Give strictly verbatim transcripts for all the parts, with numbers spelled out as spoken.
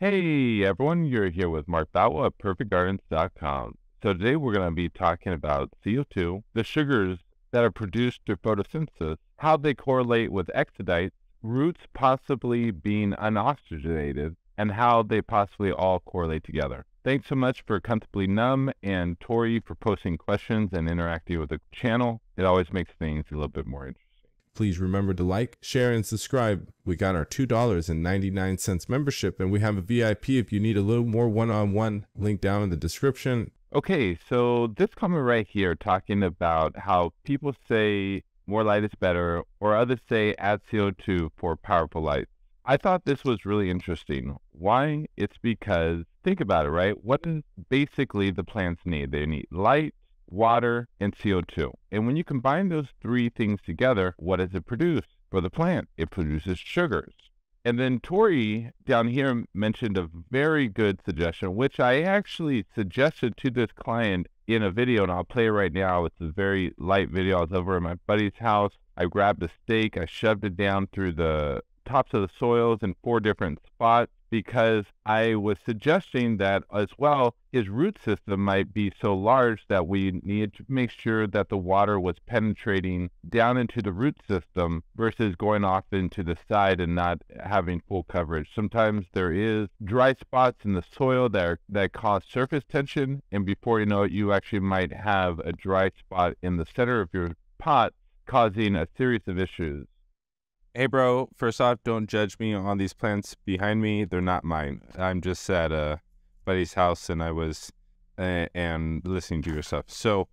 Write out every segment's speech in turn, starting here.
Hey everyone, you're here with Mark Bowell at perfect gardens dot com. So today we're going to be talking about C O two, the sugars that are produced through photosynthesis, how they correlate with exudates, roots possibly being unoxygenated, and how they possibly all correlate together. Thanks so much for Comfortably Numb and Tori for posting questions and interacting with the channel. It always makes things a little bit more interesting. Please remember to like, share, and subscribe. We got our two dollars and ninety-nine cents membership, and we have a V I P if you need a little more one-on-one. Link down in the description. Okay, so this comment right here talking about how people say more light is better, or others say add C O two for powerful light. I thought this was really interesting. Why? It's because, think about it, right? What does basically the plants need? They need light, water, and C O two. And when you combine those three things together, what does it produce for the plant? It produces sugars. And then Tori down here mentioned a very good suggestion, which I actually suggested to this client in a video, and I'll play it right now. It's a very light video. I was over at my buddy's house. I grabbed a stake. I shoved it down through the tops of the soils in four different spots, because I was suggesting that as well, his root system might be so large that we needed to make sure that the water was penetrating down into the root system versus going off into the side and not having full coverage. Sometimes there is dry spots in the soil that, are, that cause surface tension, and before you know it, you actually might have a dry spot in the center of your pot causing a series of issues. Hey bro, first off, don't judge me on these plants behind me. They're not mine. I'm just at a buddy's house and I was uh, and listening to your stuff. So,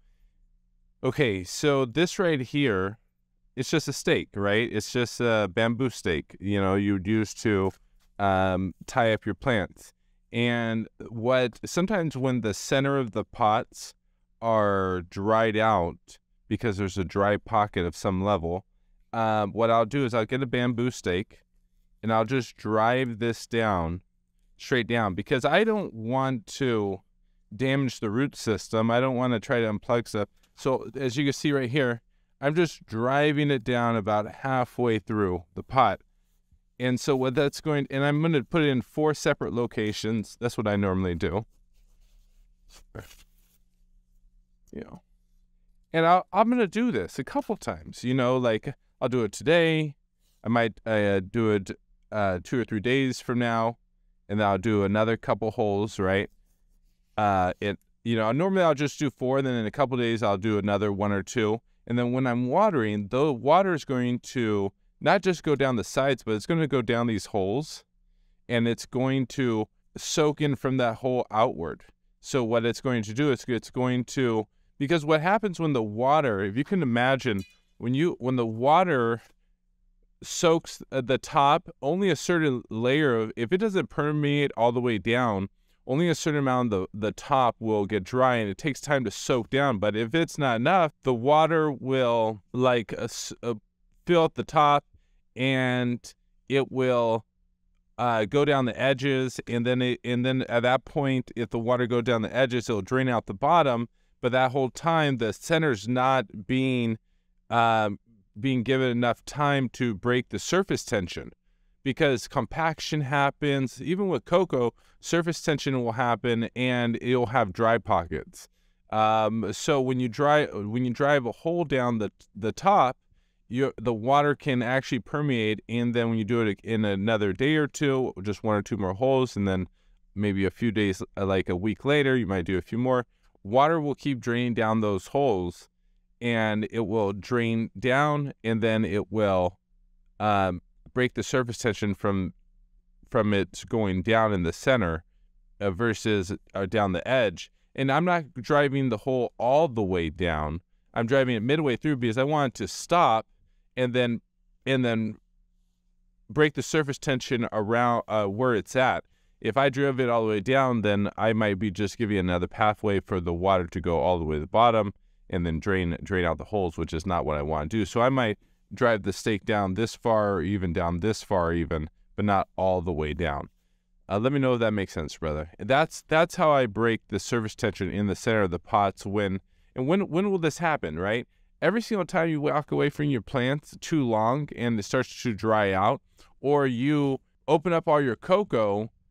okay, so this right here, it's just a stake, right? It's just a bamboo stake, you know, you'd use to um, tie up your plants. And what sometimes when the center of the pots are dried out because there's a dry pocket of some level, Um, what I'll do is I'll get a bamboo stake and I'll just drive this down, straight down, because I don't want to damage the root system. I don't want to try to unplug stuff. So as you can see right here, I'm just driving it down about halfway through the pot. And so what that's going, and I'm going to put it in four separate locations. That's what I normally do. You know, and I'll, I'm going to do this a couple times, you know, like I'll do it today. I might uh, do it uh, two or three days from now, and then I'll do another couple holes, right? Uh, it, you know, normally I'll just do four, and then in a couple days I'll do another one or two. And then when I'm watering, the water is going to not just go down the sides, but it's going to go down these holes, and it's going to soak in from that hole outward. So what it's going to do is it's going to, because what happens when the water, if you can imagine, When you when the water soaks the top, only a certain layer of, if it doesn't permeate all the way down, only a certain amount of the, the top will get dry, and it takes time to soak down. But if it's not enough, the water will like uh, uh, fill up the top, and it will uh, go down the edges, and then it, and then at that point, if the water goes down the edges, it'll drain out the bottom. But that whole time, the center's not being Um, being given enough time to break the surface tension, because compaction happens. Even with cocoa, surface tension will happen and it'll have dry pockets. Um, so when you dry when you drive a hole down the the top, you the water can actually permeate, and then when you do it in another day or two, just one or two more holes, and then maybe a few days, like a week later, you might do a few more. Water will keep draining down those holes, and it will drain down, and then it will um, break the surface tension from from it going down in the center uh, versus uh, down the edge. And I'm not driving the hole all the way down. I'm driving it midway through because I want it to stop and then and then break the surface tension around uh, where it's at. If I drove it all the way down, then I might be just giving another pathway for the water to go all the way to the bottom and then drain drain out the holes, which is not what I want to do. So I might drive the stake down this far, or even down this far even, but not all the way down. Uh, let me know if that makes sense, brother. That's that's how I break the surface tension in the center of the pots. When and when when will this happen, right? Every single time you walk away from your plants too long and it starts to dry out, or you open up all your cocoa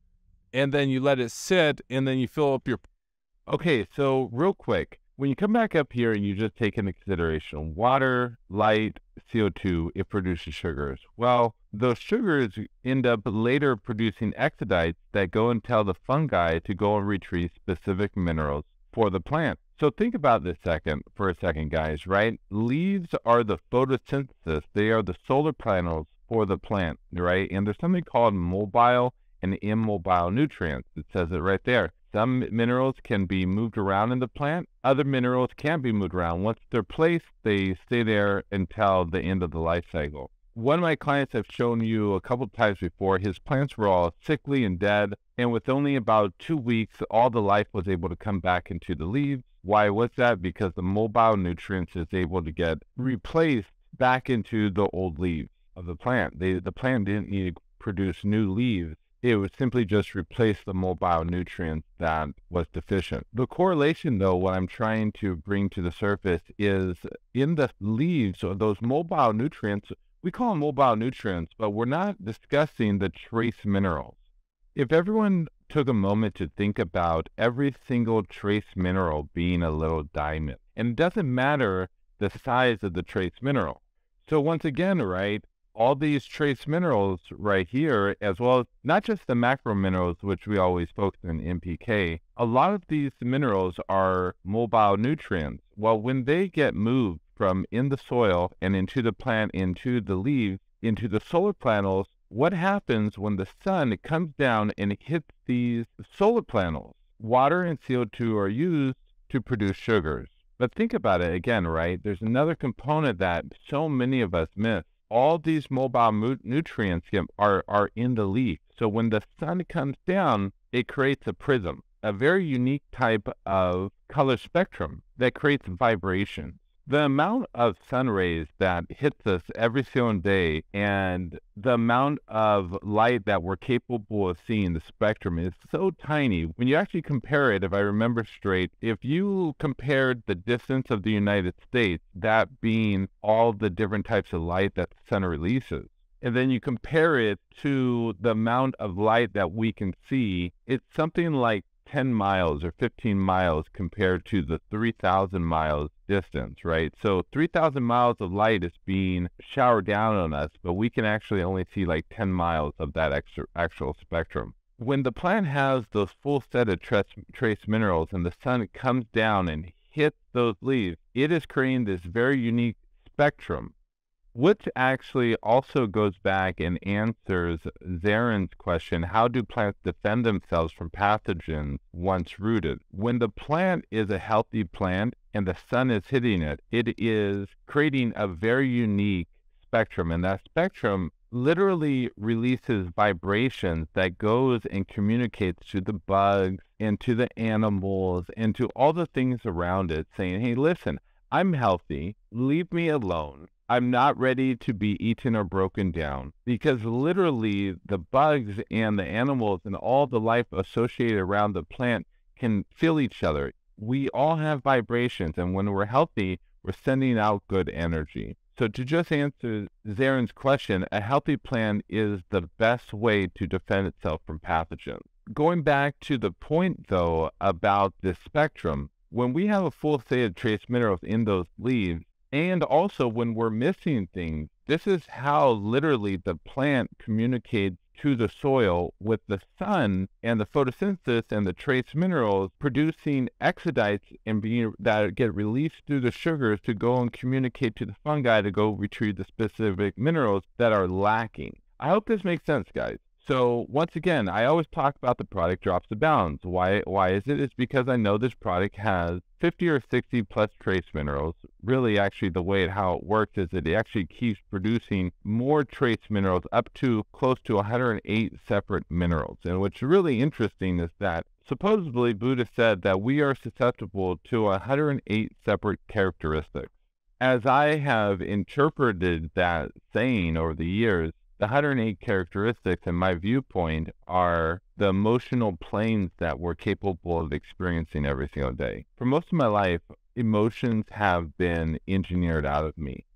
and then you let it sit, and then you fill up your. Okay, so real quick, when you come back up here and you just take into consideration water, light, C O two, it produces sugars. Well, those sugars end up later producing exudates that go and tell the fungi to go and retrieve specific minerals for the plant. So think about this second for a second, guys, right? Leaves are the photosynthesis. They are the solar panels for the plant, right? And there's something called mobile and immobile nutrients. It says it right there. Some minerals can be moved around in the plant. Other minerals can't be moved around. Once they're placed, they stay there until the end of the life cycle. One of my clients I've shown you a couple of times before, his plants were all sickly and dead, and with only about two weeks, all the life was able to come back into the leaves. Why was that? Because the mobile nutrients is able to get replaced back into the old leaves of the plant. They, the plant didn't need to produce new leaves. It would simply just replace the mobile nutrients that was deficient. The correlation, though, what I'm trying to bring to the surface is in the leaves, or those mobile nutrients, we call them mobile nutrients, but we're not discussing the trace minerals. If everyone took a moment to think about every single trace mineral being a little diamond, and it doesn't matter the size of the trace mineral. So once again, right, all these trace minerals right here, as well as not just the macro minerals, which we always focus on N P K, a lot of these minerals are mobile nutrients. Well, when they get moved from in the soil and into the plant, into the leaves, into the solar panels, what happens when the sun comes down and it hits these solar panels? Water and C O two are used to produce sugars. But think about it again, right? There's another component that so many of us miss. All these mobile nutrients are, are in the leaf. So when the sun comes down, it creates a prism, a very unique type of color spectrum that creates vibration. The amount of sun rays that hits us every single day and the amount of light that we're capable of seeing, the spectrum, is so tiny. When you actually compare it, if I remember straight, if you compared the distance of the United States, that being all the different types of light that the sun releases, and then you compare it to the amount of light that we can see, it's something like ten miles or fifteen miles compared to the three thousand miles distance, right? So three thousand miles of light is being showered down on us, but we can actually only see like ten miles of that extra, actual spectrum. When the plant has those full set of trace, trace minerals and the sun comes down and hits those leaves, it is creating this very unique spectrum, which actually also goes back and answers Zaren's question, how do plants defend themselves from pathogens once rooted? When the plant is a healthy plant and the sun is hitting it, it is creating a very unique spectrum, and that spectrum literally releases vibrations that goes and communicates to the bugs and to the animals and to all the things around it, saying, hey, listen, I'm healthy, leave me alone. I'm not ready to be eaten or broken down, because literally the bugs and the animals and all the life associated around the plant can feel each other. We all have vibrations, and when we're healthy, we're sending out good energy. So to just answer Zaren's question, a healthy plant is the best way to defend itself from pathogens. Going back to the point, though, about this spectrum, when we have a full set of trace minerals in those leaves, and also when we're missing things, this is how literally the plant communicates to the soil with the sun and the photosynthesis and the trace minerals producing exudates and being that get released through the sugars to go and communicate to the fungi to go retrieve the specific minerals that are lacking. I hope this makes sense, guys. So once again, I always talk about the product drops the bounds. Why why is it? It's because I know this product has fifty or sixty plus trace minerals. Really, actually, the way it, how it works is that it actually keeps producing more trace minerals up to close to one hundred eight separate minerals. And what's really interesting is that supposedly Buddha said that we are susceptible to one hundred eight separate characteristics. As I have interpreted that saying over the years, the one hundred eight characteristics, in my viewpoint, are the emotional planes that we're capable of experiencing every single day. For most of my life, emotions have been engineered out of me.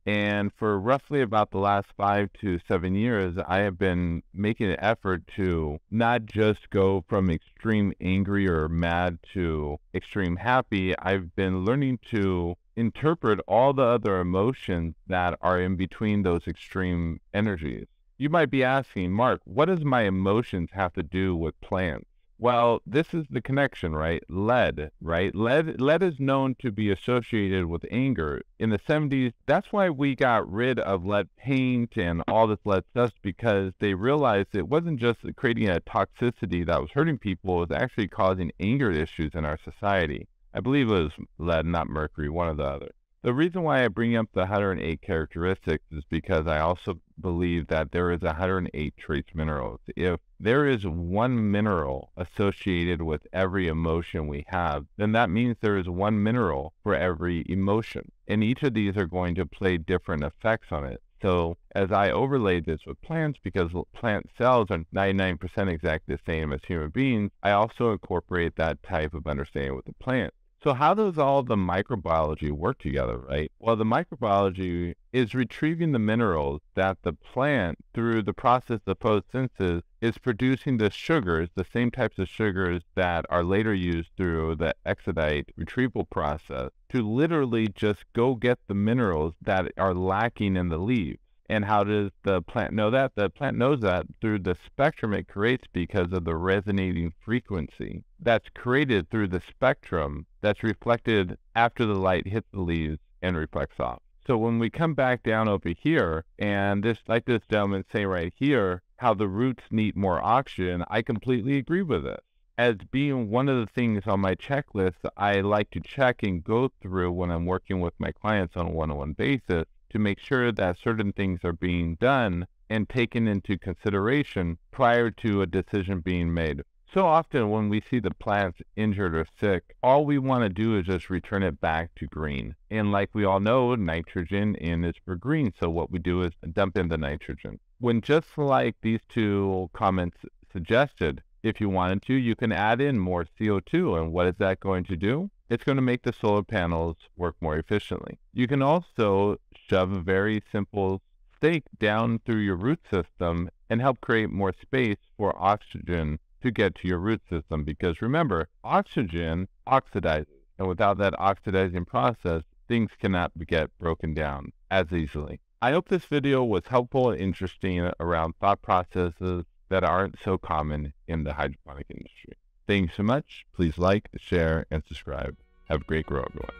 And for roughly about the last five to seven years, I have been making an effort to not just go from extreme angry or mad to extreme happy. I've been learning to interpret all the other emotions that are in between those extreme energies. You might be asking, Mark, what does my emotions have to do with plants? Well, this is the connection, right? Lead, right? Lead, lead is known to be associated with anger. In the seventies, that's why we got rid of lead paint and all this lead stuff, because they realized it wasn't just creating a toxicity that was hurting people, it was actually causing anger issues in our society. I believe it was lead, not mercury, one or the other. The reason why I bring up the one hundred eight characteristics is because I also believe that there is one hundred eight trace minerals. If there is one mineral associated with every emotion we have, then that means there is one mineral for every emotion. And each of these are going to play different effects on it. So as I overlaid this with plants, because plant cells are ninety-nine percent exactly the same as human beings, I also incorporate that type of understanding with the plant. So how does all the microbiology work together, right? Well, the microbiology is retrieving the minerals that the plant, through the process of photosynthesis, is producing the sugars, the same types of sugars that are later used through the exudate retrieval process, to literally just go get the minerals that are lacking in the leaves. And how does the plant know that? The plant knows that through the spectrum it creates because of the resonating frequency that's created through the spectrum that's reflected after the light hits the leaves and reflects off. So when we come back down over here, and this, like this gentleman say right here, how the roots need more oxygen, I completely agree with it. As being one of the things on my checklist I like to check and go through when I'm working with my clients on a one-on-one basis, to make sure that certain things are being done and taken into consideration prior to a decision being made. So often when we see the plants injured or sick, all we want to do is just return it back to green. And like we all know, nitrogen in is for green. So what we do is dump in the nitrogen. When just like these two comments suggested, if you wanted to, you can add in more C O two. And what is that going to do? It's going to make the solar panels work more efficiently. You can also shove a very simple stake down through your root system and help create more space for oxygen to get to your root system. Because remember, oxygen oxidizes, and without that oxidizing process, things cannot get broken down as easily. I hope this video was helpful and interesting around thought processes that aren't so common in the hydroponic industry. Thank you so much. Please like, share, and subscribe. Have a great grow, everyone.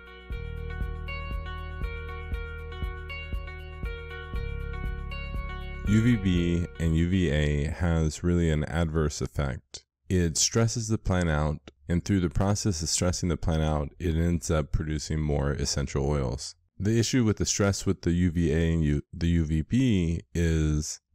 U V B and U V A has really an adverse effect. It stresses the plant out, and through the process of stressing the plant out, it ends up producing more essential oils. The issue with the stress with the U V A and U the U V B is